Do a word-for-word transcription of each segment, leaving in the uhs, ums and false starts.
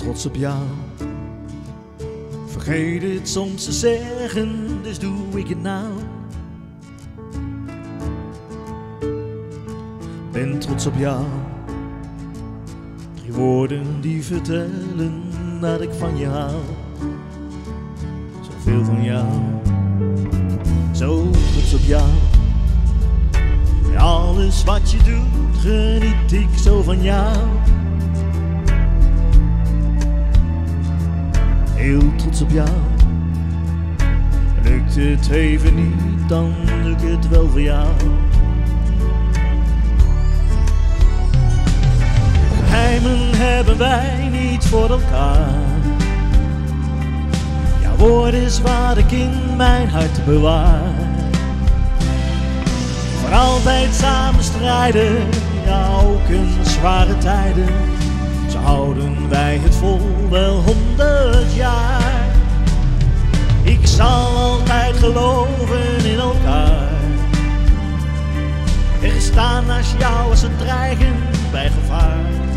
trots op jou. Vergeet het soms te zeggen, dus doe ik het nou. Ben trots op jou. Drie woorden die vertellen dat ik van je hou. Zoveel van jou. Zo trots op jou. In alles wat je doet geniet ik zo van jou. Heel trots op jou. Lukt het even niet, dan lukt het wel voor jou. Geheimen hebben wij niet voor elkaar. Jouw woord is wat ik in mijn hart bewaar. Voor altijd samen strijden, ja ook in zware tijden. Zo houden wij het vol wel honderd jaar. Ik zal altijd geloven in elkaar. Er staan naast jou als een dreigen bij gevaar.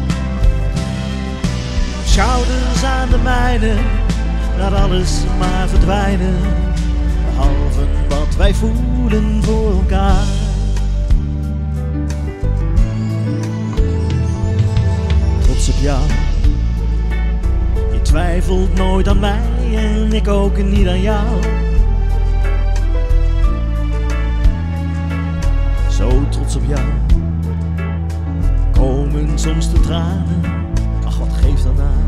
Schouders aan de mijne, laat alles maar verdwijnen. Behalve wat wij voelen voor elkaar. Trots op jou. Je twijfelt nooit aan mij en ik ook niet aan jou. Zo trots op jou. Komen soms de tranen, ach wat geeft dan aan.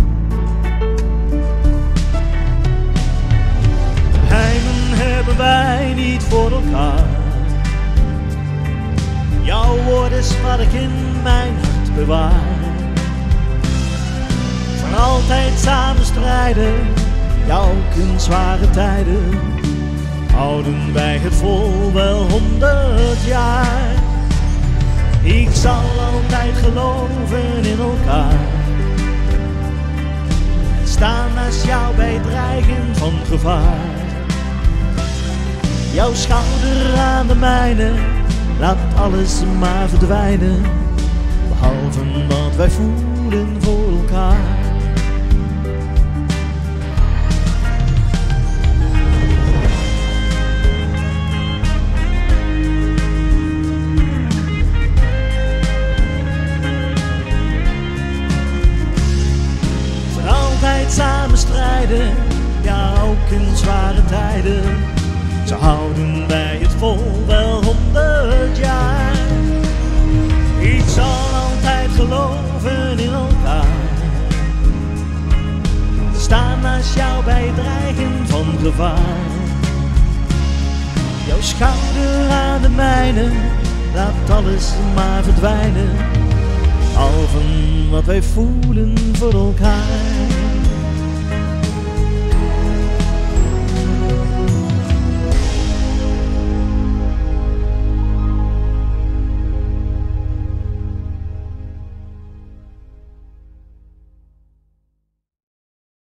Geheimen hebben wij niet voor elkaar. Jouw woord is wat ik in mijn hart bewaar. Voor altijd samen strijden, ja ook in zware tijden. Houden wij het vol wel honderd jaar. Ik zal altijd geloven in elkaar. En staan naast jou bij het dreigen van gevaar. Jouw schouder aan de mijne, laat alles maar verdwijnen. Behalve wat wij voelen voor elkaar. Samen strijden, ja ook in zware tijden. Zo houden wij het vol wel honderd jaar. Ik zal altijd geloven in elkaar. Staan naast jou bij het dreigen van gevaar. Jouw schouder aan de mijne, laat alles maar verdwijnen. Al van wat wij voelen voor elkaar.